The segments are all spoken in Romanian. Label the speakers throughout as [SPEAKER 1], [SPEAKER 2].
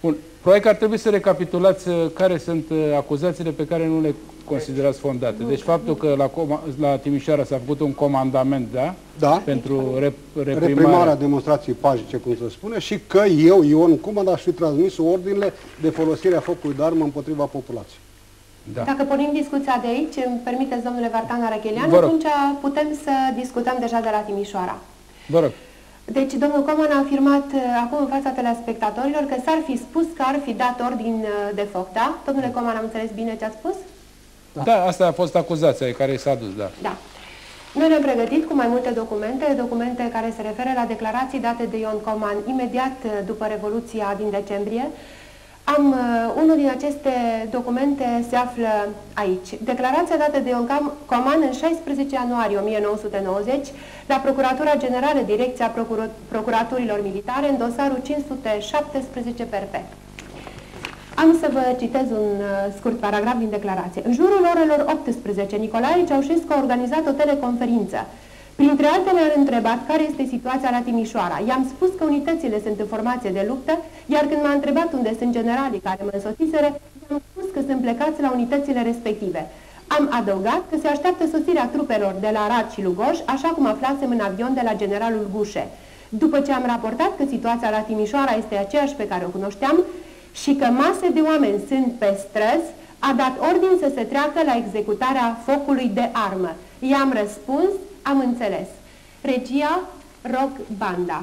[SPEAKER 1] Bun. Probabil că ar trebui să recapitulați care sunt acuzațiile pe care nu le considerați fondate. Deci faptul că la Timișoara s-a făcut un comandament, da?
[SPEAKER 2] Da.
[SPEAKER 1] Pentru
[SPEAKER 2] reprimarea demonstrației pașnice, cum se spune, și că eu, Ion Cuman, aș fi transmis ordinele de folosire a focului de armă împotriva populației.
[SPEAKER 3] Da. Dacă pornim discuția de aici, îmi permiteți, domnule Vartan Arachelian, atunci putem să discutăm deja de la Timișoara.
[SPEAKER 1] Vă rog.
[SPEAKER 3] Deci, domnul Coman a afirmat acum în fața telespectatorilor că s-ar fi spus că ar fi dat ordin de foc, da? Domnule Coman, am înțeles bine ce ați spus?
[SPEAKER 1] Da, asta a fost acuzația care i s-a dus, da. Da.
[SPEAKER 3] Noi ne-am pregătit cu mai multe documente care se referă la declarații date de Ion Coman imediat după Revoluția din decembrie. Unul din aceste documente se află aici. Declarația dată de Ion Coman în 16 ianuarie 1990 la Procuratura Generală, Direcția Procuraturilor Militare, în dosarul 517 perfect. Am să vă citez un scurt paragraf din declarație. În jurul orelor 18, Nicolae Ceaușescu a organizat o teleconferință. Printre altele a întrebat care este situația la Timișoara. I-am spus că unitățile sunt în formație de luptă, iar când m-a întrebat unde sunt generalii care mă însoțiseră, i-am spus că sunt plecați la unitățile respective. Am adăugat că se așteaptă sosirea trupelor de la Arad și Lugoj, așa cum aflasem în avion de la generalul Gușe. După ce am raportat că situația la Timișoara este aceeași pe care o cunoșteam și că mase de oameni sunt pe străzi, a dat ordin să se treacă la executarea focului de armă. I-am răspuns: am înțeles. Regia, rog banda.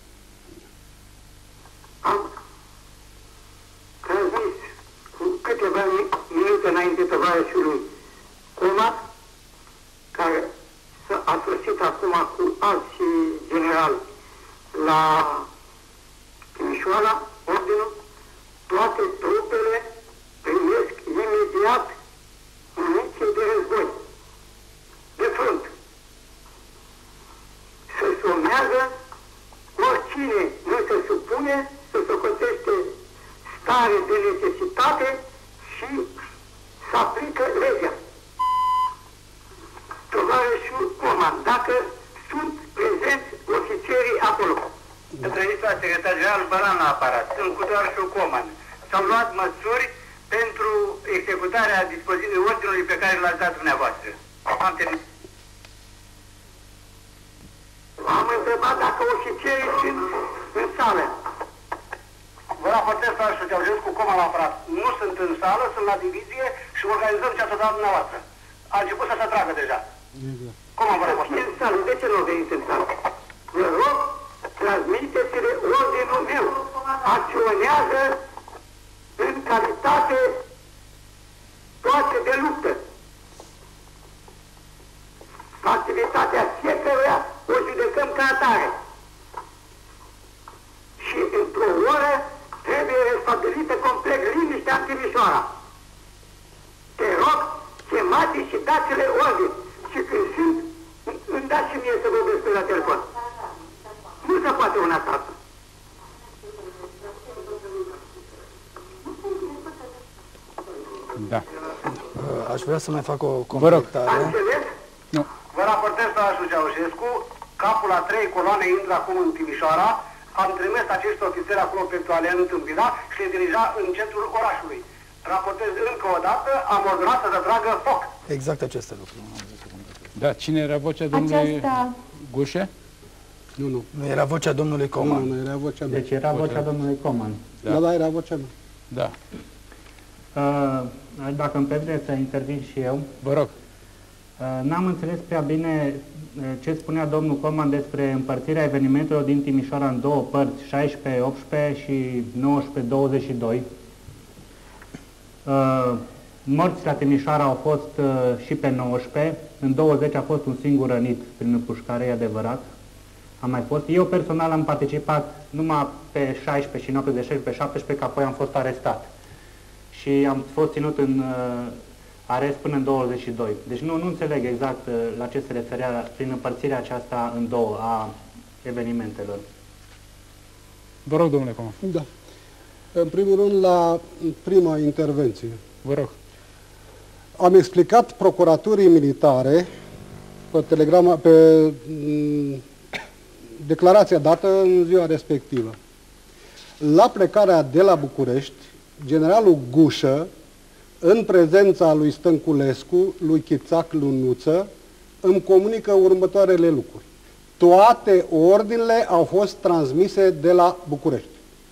[SPEAKER 4] Am transmis cu câteva minute înainte tovarășului Coman, care a sosit acum cu alți generali la Timișoara, ordinul: toate trupele primesc imediat muniție de război, de front. Să somează oricine nu se supune, să socotește stare de necesitate și să aplică legea. Tovarășul Coman, dacă sunt prezenți ofițerii acolo. Întâlnița secretar general Baran la aparat, sunt cu tovarășul Coman. S-au luat măsuri pentru executarea ordinului pe care l-ați dat dumneavoastră. Am întrebat dacă ofițerii sunt în sală. Vă raportez tovarășul Ceaușescu, Coman la aparat. Nu sunt în sală, sunt la divizie și organizăm ce ați dat dumneavoastră. A început să se tragă deja. Coman vă raportez. În sală, de ce nu veniți în sală? Vă rog, transmiteți-le ordinul meu. Acționează în calitate toate de luptă. Activitatea fiecăruia o judecăm ca atare. Și într-o oră trebuie restabilită complet liniștea în Timișoara. Te rog, chemați și dați-le ordini. Și când sunt, îmi dați și mie să vorbesc pe la telefon. Nu se poate una asta.
[SPEAKER 1] Da.
[SPEAKER 5] Aș vrea să mai fac o completare.
[SPEAKER 4] Nu. Vă raportez, tovarășul Ceaușescu, capul a 3 coloane intră acum în Timișoara. Am trimis acești ofițeri acolo pentru a le întâmpina și le dirija în centrul orașului. Raportez încă o dată, am ordonat să se tragă foc.
[SPEAKER 5] Exact aceste lucruri.
[SPEAKER 1] Da, cine era vocea domnului Gușe?
[SPEAKER 2] Nu.
[SPEAKER 5] Nu era vocea domnului Coman.
[SPEAKER 2] Nu, era vocea mea.
[SPEAKER 6] Deci era vocea domnului Coman.
[SPEAKER 2] Da, era vocea mea.
[SPEAKER 1] Da.
[SPEAKER 6] Dacă îmi permiteți să intervin și eu.
[SPEAKER 1] Vă rog.
[SPEAKER 6] N-am înțeles prea bine ce spunea domnul Coman despre împărțirea evenimentelor din Timișoara în două părți, 16-18 și 19-22. Morți la Timișoara au fost și pe 19, în 20 a fost un singur rănit prin împușcare, e adevărat. Am mai fost. Eu personal am participat numai pe 16 și noapte de 16 pe 17, că apoi am fost arestat. Și am fost ținut în arest până în 22. Deci nu înțeleg exact la ce se referea prin împărțirea aceasta în două a evenimentelor.
[SPEAKER 1] Vă rog, domnule Coman.
[SPEAKER 2] Da. În primul rând, la prima intervenție.
[SPEAKER 1] Vă rog.
[SPEAKER 2] Am explicat procuraturii militare pe declarația dată în ziua respectivă. La plecarea de la București, generalul Gușă, în prezența lui Stănculescu, lui Chițac Lunuță, îmi comunică următoarele lucruri. Toate ordinele au fost transmise de la București.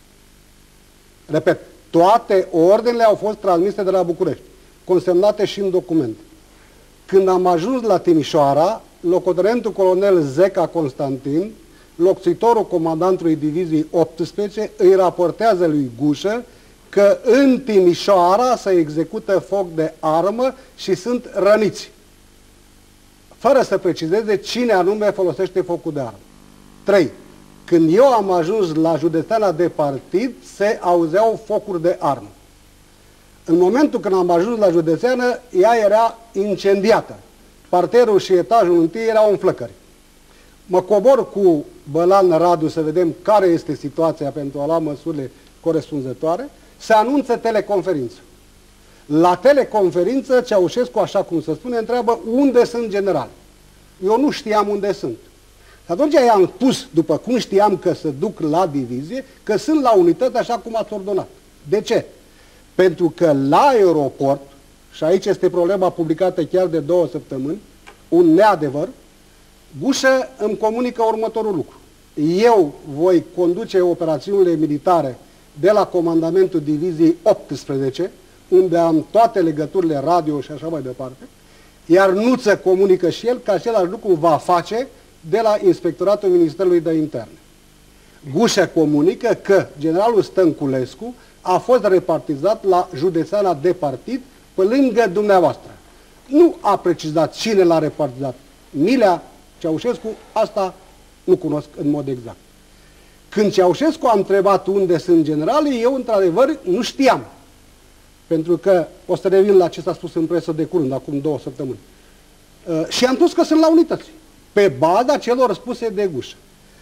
[SPEAKER 2] Repet, toate ordinele au fost transmise de la București, consemnate și în document. Când am ajuns la Timișoara, locotenentul colonel Zeca Constantin, locțitorul comandantului diviziei 18, îi raportează lui Gușă că în Timișoara se execută foc de armă și sunt răniți, fără să precizeze cine anume folosește focul de armă. 3. Când eu am ajuns la județeana de partid, se auzeau focuri de armă. În momentul când am ajuns la județeană, ea era incendiată. Parterul și etajul întâi erau în flăcări. Mă cobor cu Bălan Radu să vedem care este situația pentru a lua măsurile corespunzătoare. Se anunță teleconferință. La teleconferință, Ceaușescu, așa cum se spune, întreabă unde sunt generali. Eu nu știam unde sunt. Și atunci i-am spus, după cum știam că se duc la divizie, că sunt la unitate așa cum ați ordonat. De ce? Pentru că la aeroport, și aici este problema publicată chiar de 2 săptămâni, un neadevăr, Gușă îmi comunică următorul lucru. Eu voi conduce operațiunile militare de la comandamentul diviziei 18, unde am toate legăturile radio și așa mai departe, iar Nuță comunică și el că același lucru va face de la Inspectoratul Ministerului de Interne. Gușă comunică că generalul Stănculescu a fost repartizat la județeana de partid pe lângă dumneavoastră. Nu a precizat cine l-a repartizat. Milea, Ceaușescu, asta nu cunosc în mod exact. Când Ceaușescu a întrebat unde sunt generalii, eu într-adevăr nu știam. Pentru că, o să revin la ce s-a spus în presă de curând, acum 2 săptămâni. Și am spus că sunt la unități, pe baza celor spuse de Gușă.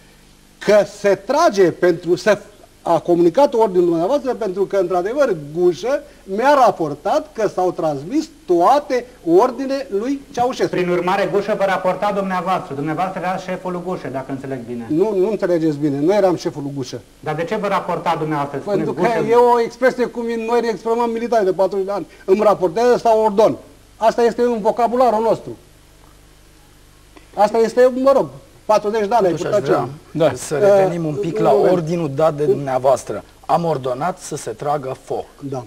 [SPEAKER 2] Că se trage pentru să a comunicat ordinul dumneavoastră pentru că, într-adevăr, Gușă mi-a raportat că s-au transmis toate ordinele lui Ceaușescu.
[SPEAKER 6] Prin urmare, Gușă vă raporta dumneavoastră. Dumneavoastră era șeful lui Gușă, dacă înțeleg bine.
[SPEAKER 2] Nu înțelegeți bine. Nu eram șeful lui Gușă.
[SPEAKER 6] Dar de ce vă raporta dumneavoastră?
[SPEAKER 2] Pentru că e o expresie cum noi ne exprimăm militari de 40 de ani. Îmi raportează sau ordon. Asta este în vocabularul nostru. Asta este, mă rog, 40 de ani.
[SPEAKER 5] Totuși aș vrea să revenim un pic la ordinul dat de dumneavoastră. Am ordonat să se tragă foc.
[SPEAKER 2] Da.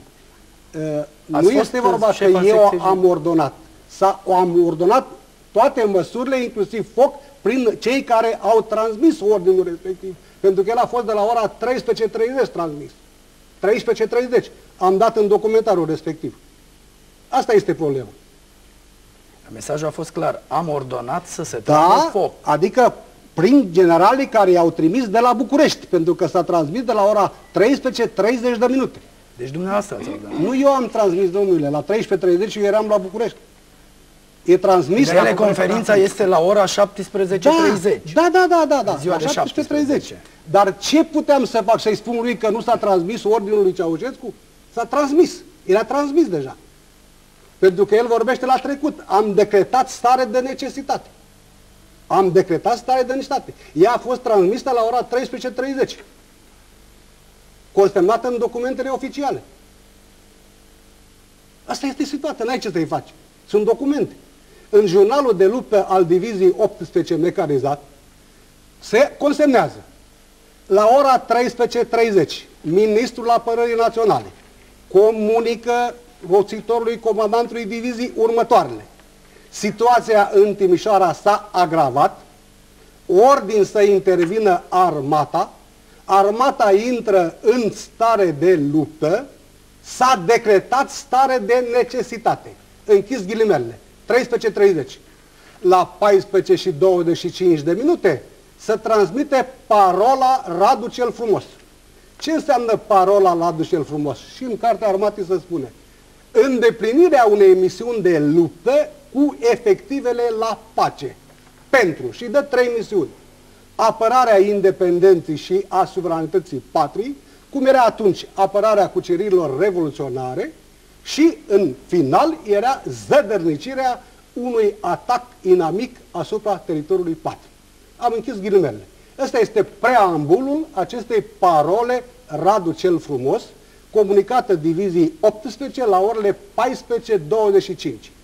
[SPEAKER 2] Nu este vorba că eu am ordonat. Am ordonat toate măsurile, inclusiv foc, prin cei care au transmis ordinul respectiv. Pentru că el a fost de la ora 13:30 transmis. 13:30. Am dat în documentarul respectiv. Asta este problema.
[SPEAKER 5] Mesajul a fost clar. Am ordonat să se tragă foc.
[SPEAKER 2] Adică prin generalii care i-au trimis de la București, pentru că s-a transmis de la ora 13:30 de minute.
[SPEAKER 5] Deci dumneavoastră ați ordonat.
[SPEAKER 2] Nu eu am transmis, domnule, la 13:30 eu eram la București. E transmis...
[SPEAKER 5] Teleconferința este la ora 17:30.
[SPEAKER 2] Da,
[SPEAKER 5] ziua
[SPEAKER 2] la 17:30. Dar ce puteam să fac? Să-i spun lui că nu s-a transmis ordinul lui Ceaușescu? S-a transmis. Era transmis deja. Pentru că el vorbește la trecut. Am decretat stare de necesitate. Am decretat stare de necesitate. Ea a fost transmisă la ora 13:30. Consemnată în documentele oficiale. Asta este situația. N-ai ce să-i faci. Sunt documente. În jurnalul de luptă al diviziei 18 mecanizat se consemnează. La ora 13:30, Ministrul Apărării Naționale comunică roțitorului comandantului divizii următoarele. Situația în Timișoara s-a agravat, ordin să intervină armata, armata intră în stare de luptă, s-a decretat stare de necesitate. Închis ghilimelele. 13:30. La 14:25 de minute se transmite parola Radu cel Frumos. Ce înseamnă parola Radu cel Frumos? Și în Cartea Armatei se spune îndeplinirea unei misiuni de luptă cu efectivele la pace. Pentru, și dă 3 misiuni. Apărarea independenței și a suveranității patriei, cum era atunci apărarea cuceririlor revoluționare, și în final era zădărnicirea unui atac inamic asupra teritoriului patriei. Am închis ghilimele. Ăsta este preambulul acestei parole Radu cel Frumos, comunicată diviziei 18 la orele 14:25.